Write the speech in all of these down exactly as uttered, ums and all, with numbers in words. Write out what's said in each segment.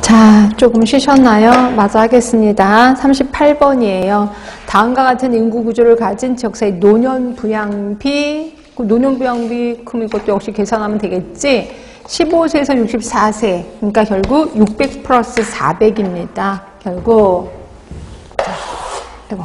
자, 조금 쉬셨나요? 마저 하겠습니다. 삼십팔 번이에요. 다음과 같은 인구 구조를 가진 지역사회 노년 부양비, 그 노년 부양비 그럼 이것도 역시 계산하면 되겠지? 십오 세에서 육십사 세, 그러니까 결국 육백 플러스 사백입니다. 결국 자, 이거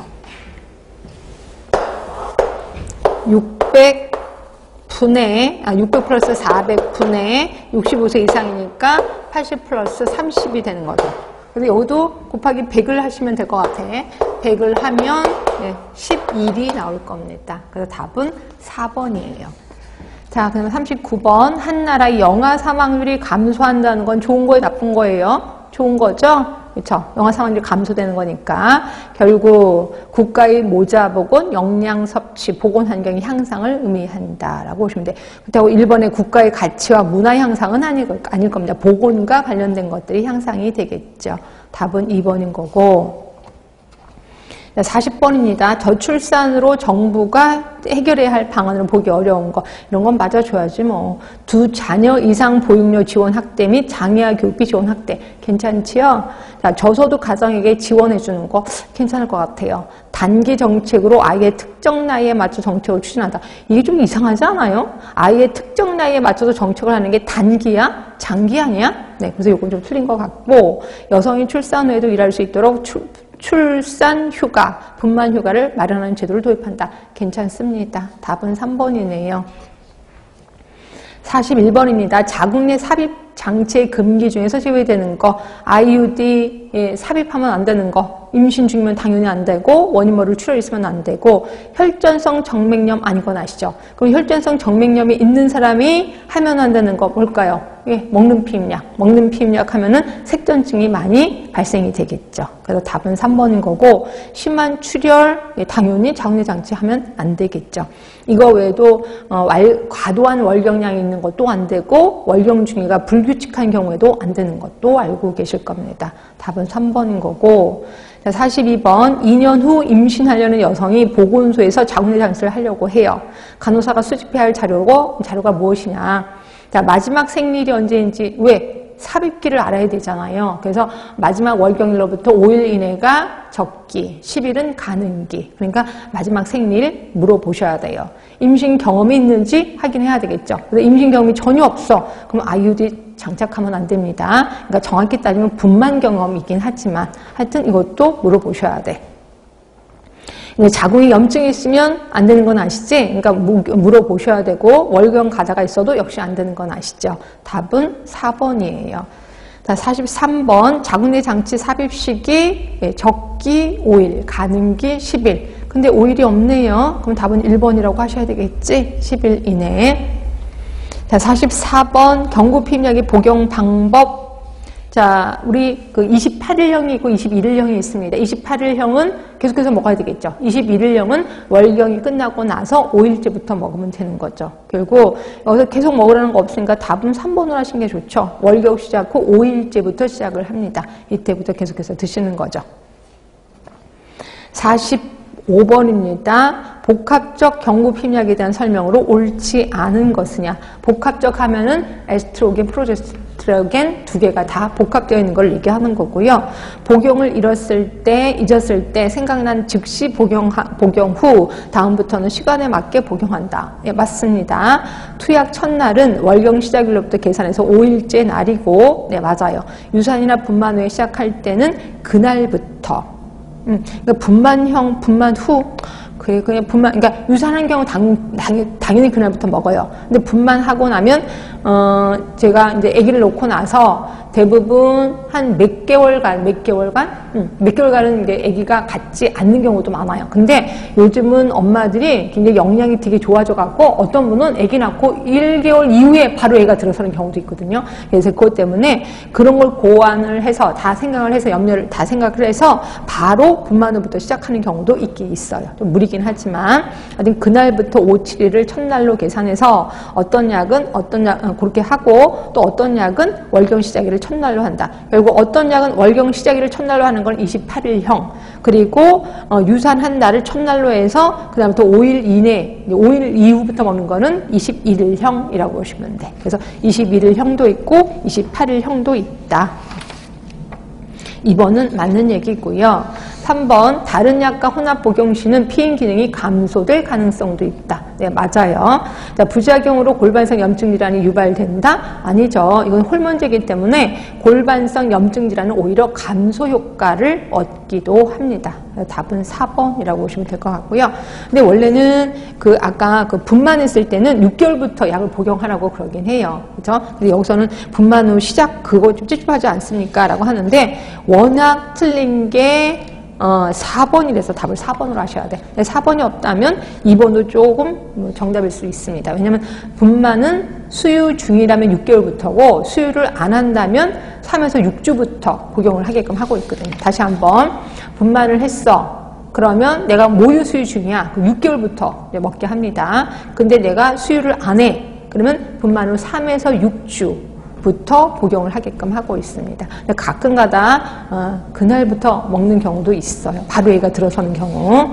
육백 분의, 아, 육백 플러스 사백 분의 육십오 세 이상이니까 팔십 플러스 삼십이 되는 거죠. 그래서 여기도 곱하기 백을 하시면 될 것 같아. 백을 하면 네, 십일이 나올 겁니다. 그래서 답은 사 번이에요. 자, 그러면 삼십구 번. 한 나라의 영아 사망률이 감소한다는 건 좋은 거예요, 나쁜 거예요? 좋은 거죠? 그렇죠? 영아 사망률이 감소되는 거니까 결국 국가의 모자 보건, 역량 섭취, 보건 환경의 향상을 의미한다라고 보시면 돼. 그렇다고 일 번의 국가의 가치와 문화 향상은 아닐, 아닐 겁니다. 보건과 관련된 것들이 향상이 되겠죠. 답은 이 번인 거고. 사십 번입니다. 저출산으로 정부가 해결해야 할 방안을 보기 어려운 거. 이런 건 맞아줘야지 뭐. 두 자녀 이상 보육료 지원 확대 및 장애아 교육비 지원 확대. 괜찮지요? 자, 저소득 가정에게 지원해주는 거 괜찮을 것 같아요. 단기 정책으로 아이의 특정 나이에 맞춰 정책을 추진한다. 이게 좀 이상하지 않아요? 아이의 특정 나이에 맞춰서 정책을 하는 게 단기야? 장기 아니야? 네, 그래서 이건 좀 틀린 것 같고, 여성이 출산 후에도 일할 수 있도록 출, 출산 휴가, 분만 휴가를 마련하는 제도를 도입한다. 괜찮습니다. 답은 삼 번이네요. 사십일 번입니다. 자궁 내 삽입 장치 금기 중에서 제외되는 거, 아이유디 삽입하면 안 되는 거, 임신 중이면 당연히 안 되고, 원인모를 출혈 있으면 안 되고, 혈전성 정맥염 아닌 건 아시죠? 그럼 혈전성 정맥염이 있는 사람이 하면 안 되는 거 뭘까요? 예, 먹는 피임약. 먹는 피임약 하면은 색전증이 많이 발생이 되겠죠. 그래서 답은 삼 번인 거고, 심한 출혈, 예, 당연히 자궁내 장치 하면 안 되겠죠. 이거 외에도 어, 왈, 과도한 월경량이 있는 것도 안 되고, 월경 중위가 불규칙한 경우에도 안 되는 것도 알고 계실 겁니다. 답은 삼 번인 거고. 자, 사십이 번. 이 년 후 임신하려는 여성이 보건소에서 자궁내 장치를 하려고 해요. 간호사가 수집해야 할 자료고, 자료가 무엇이냐. 자, 마지막 생리일이 언제인지, 왜? 삽입기를 알아야 되잖아요. 그래서 마지막 월경일로부터 오 일 이내가 적기, 십 일은 가능기. 그러니까 마지막 생리일 물어보셔야 돼요. 임신 경험이 있는지 확인해야 되겠죠. 그래서 임신 경험이 전혀 없어. 그럼 아이유디 장착하면 안 됩니다. 그러니까 정확히 따지면 분만 경험이 있긴 하지만 하여튼 이것도 물어보셔야 돼. 자궁이 염증이 있으면 안 되는 건 아시지? 그러니까 물어보셔야 되고, 월경 가다가 있어도 역시 안 되는 건 아시죠? 답은 사 번이에요. 자, 사십삼 번. 자궁내 장치 삽입 시기, 예, 적기 오 일, 가능기 십 일. 근데 오 일이 없네요. 그럼 답은 일 번이라고 하셔야 되겠지? 십 일 이내에. 자, 사십사 번. 경구 피임약의 복용 방법. 자, 우리 그 이십팔 일형이 있고 이십일 일형이 있습니다. 이십팔 일형은 계속해서 먹어야 되겠죠. 이십일 일형은 월경이 끝나고 나서 오 일째부터 먹으면 되는 거죠. 결국 여기서 계속 먹으라는 거 없으니까 답은 삼 번으로 하시는 게 좋죠. 월경 시작 후 오 일째부터 시작을 합니다. 이때부터 계속해서 드시는 거죠. 사십오 번입니다. 복합적 경구 피임약에 대한 설명으로 옳지 않은 것이냐. 복합적 하면은 에스트로겐, 프로제스테로겐 두 개가 다 복합되어 있는 걸 얘기하는 거고요. 복용을 잃었을 때, 잊었을 때 생각난 즉시 복용, 복용 후 다음부터는 시간에 맞게 복용한다. 예, 맞습니다. 투약 첫날은 월경 시작일로부터 계산해서 오 일째 날이고, 네, 맞아요. 유산이나 분만 후에 시작할 때는 그날부터. 음, 그러니까 분만형, 분만 후, 그게 그냥 분만, 그러니까 유산한 경우 당, 당, 당연히 그날부터 먹어요. 근데 분만하고 나면, 어, 제가 이제 아기를 놓고 나서 대부분 한 몇 개월간, 몇 개월간? 음, 몇 개월간은 이제 아기가 갖지 않는 경우도 많아요. 근데 요즘은 엄마들이 굉장히 영양이 되게 좋아져갖고 어떤 분은 아기 낳고 일 개월 이후에 바로 애가 들어서는 경우도 있거든요. 그래서 그것 때문에 그런 걸 고안을 해서 다 생각을 해서 염려를 다 생각을 해서 바로 분만 후부터 시작하는 경우도 있긴 있어요. 좀 무리긴 하지만 하여튼 그날부터 오, 칠 일을 첫날로 계산해서 어떤 약은 어떤 약, 그렇게 하고 또 어떤 약은 월경 시작일을 첫날로 한다. 결국 어떤 약은 월경 시작일을 첫날로 하는 건 이십팔 일형, 그리고 어, 유산한 날을 첫날로 해서 그 다음부터 오 일 이내, 오 일 이후부터 먹는 거는 이십일 일형이라고 보시면 돼. 그래서 이십일 일형도 있고 이십팔 일형도 있다. 이 번은 맞는 얘기고요. 삼 번 다른 약과 혼합 복용 시는 피임 기능이 감소될 가능성도 있다. 네, 맞아요. 자, 부작용으로 골반성 염증 질환이 유발된다? 아니죠. 이건 호르몬제이기 때문에 골반성 염증 질환은 오히려 감소 효과를 얻기도 합니다. 답은 사 번이라고 보시면 될 것 같고요. 근데 원래는 그 아까 그 분만했을 때는 육 개월부터 약을 복용하라고 그러긴 해요. 그죠? 근데 여기서는 분만 후 시작 그거 좀 찝찝하지 않습니까? 라고 하는데 워낙 틀린 게 어, 사 번이라서 답을 사 번으로 하셔야 돼. 사 번이 없다면 이 번도 조금 정답일 수 있습니다. 왜냐하면 분만은 수유 중이라면 육 개월부터고 수유를 안 한다면 삼에서 육 주부터 복용을 하게끔 하고 있거든요. 다시 한번 분만을 했어. 그러면 내가 모유 수유 중이야. 육 개월부터 먹게 합니다. 근데 내가 수유를 안 해. 그러면 분만 후 삼에서 육 주부터 복용을 하게끔 하고 있습니다. 가끔가다 어, 그날부터 먹는 경우도 있어요. 바로 얘가 들어서는 경우.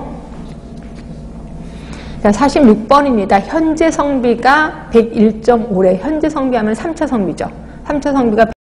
자, 사십육 번입니다. 현재 성비가 백일 점 오래. 현재 성비하면 삼 차 성비죠. 삼 차 성비가